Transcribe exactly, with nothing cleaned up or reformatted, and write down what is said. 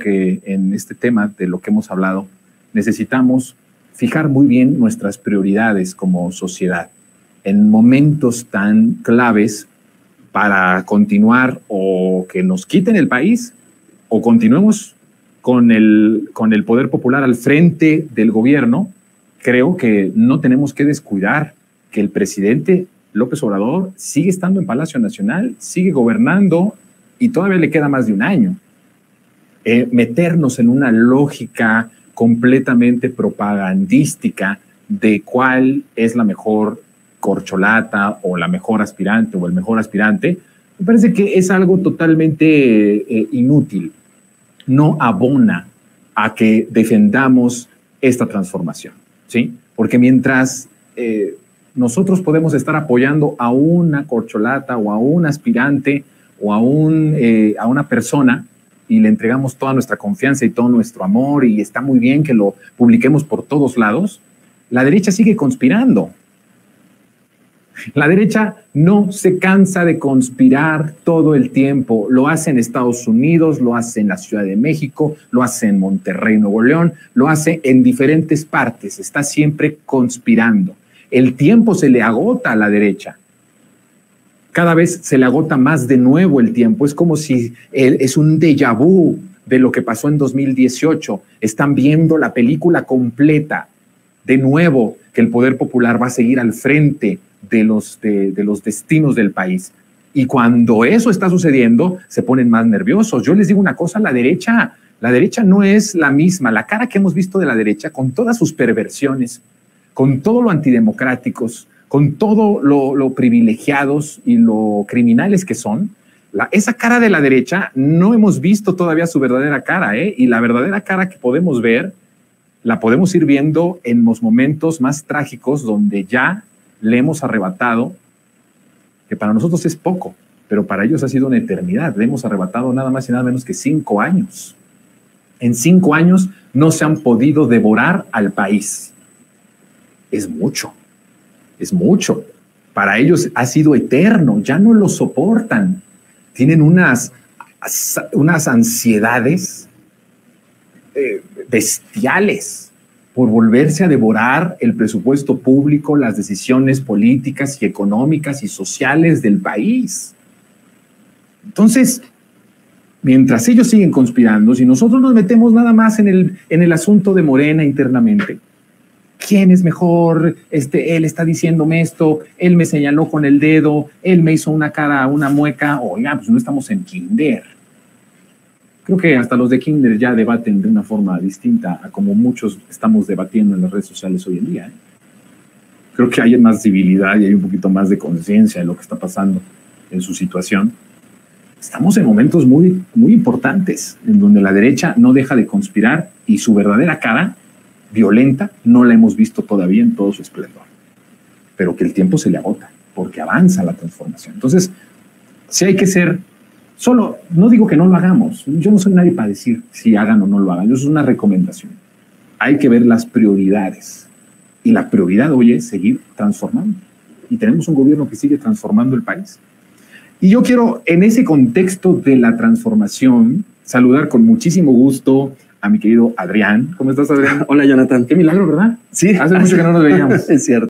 que en este tema de lo que hemos hablado, necesitamos fijar muy bien nuestras prioridades como sociedad en momentos tan claves para continuar o que nos quiten el país o continuemos con el, con el poder popular al frente del gobierno. Creo que no tenemos que descuidar que el presidente López Obrador sigue estando en Palacio Nacional, sigue gobernando y todavía le queda más de un año. Eh, meternos en una lógica completamente propagandística de cuál es la mejor corcholata o la mejor aspirante o el mejor aspirante, me parece que es algo totalmente eh, inútil. No abona a que defendamos esta transformación, ¿sí? Porque mientras eh, nosotros podemos estar apoyando a una corcholata o a un aspirante o a, un, eh, a una persona y le entregamos toda nuestra confianza y todo nuestro amor y está muy bien que lo publiquemos por todos lados, la derecha sigue conspirando. La derecha no se cansa de conspirar todo el tiempo. Lo hace en Estados Unidos, lo hace en la Ciudad de México, lo hace en Monterrey, Nuevo León, lo hace en diferentes partes. Está siempre conspirando. El tiempo se le agota a la derecha. Cada vez se le agota más de nuevo el tiempo. Es como si es un déjà vu de lo que pasó en dos mil dieciocho. Están viendo la película completa. De nuevo, que el poder popular va a seguir al frente de los, de, de los destinos del país. Y cuando eso está sucediendo, se ponen más nerviosos. Yo les digo una cosa, la derecha, la derecha no es la misma. La cara que hemos visto de la derecha, con todas sus perversiones, con todo lo antidemocráticos, con todo lo, lo privilegiados y lo criminales que son, la, esa cara de la derecha no hemos visto todavía su verdadera cara, ¿eh? Y la verdadera cara que podemos ver, la podemos ir viendo en los momentos más trágicos donde ya le hemos arrebatado, que para nosotros es poco, pero para ellos ha sido una eternidad. Le hemos arrebatado nada más y nada menos que cinco años. En cinco años no se han podido devorar al país. Es mucho, es mucho. Para ellos ha sido eterno, ya no lo soportan. Tienen unas, unas ansiedades eh, bestiales por volverse a devorar el presupuesto público, las decisiones políticas y económicas y sociales del país. Entonces, mientras ellos siguen conspirando, si nosotros nos metemos nada más en el, en el asunto de Morena internamente, ¿quién es mejor? Este, él está diciéndome esto, él me señaló con el dedo, él me hizo una cara, una mueca. Oiga, pues no estamos en kinder. Creo que hasta los de kinder ya debaten de una forma distinta a como muchos estamos debatiendo en las redes sociales hoy en día, ¿eh? Creo que hay más civilidad y hay un poquito más de conciencia de lo que está pasando en su situación. Estamos en momentos muy, muy importantes en donde la derecha no deja de conspirar y su verdadera cara violenta no la hemos visto todavía en todo su esplendor, pero que el tiempo se le agota porque avanza la transformación. Entonces, sí hay que ser, solo, no digo que no lo hagamos, yo no soy nadie para decir si hagan o no lo hagan, eso es una recomendación. Hay que ver las prioridades y la prioridad hoy es seguir transformando y tenemos un gobierno que sigue transformando el país. Y yo quiero, en ese contexto de la transformación, saludar con muchísimo gusto a mi querido Adrián. ¿Cómo estás, Adrián? Hola, Jonathan. Qué milagro, ¿verdad? Sí. Hace mucho que no nos veíamos. Es cierto.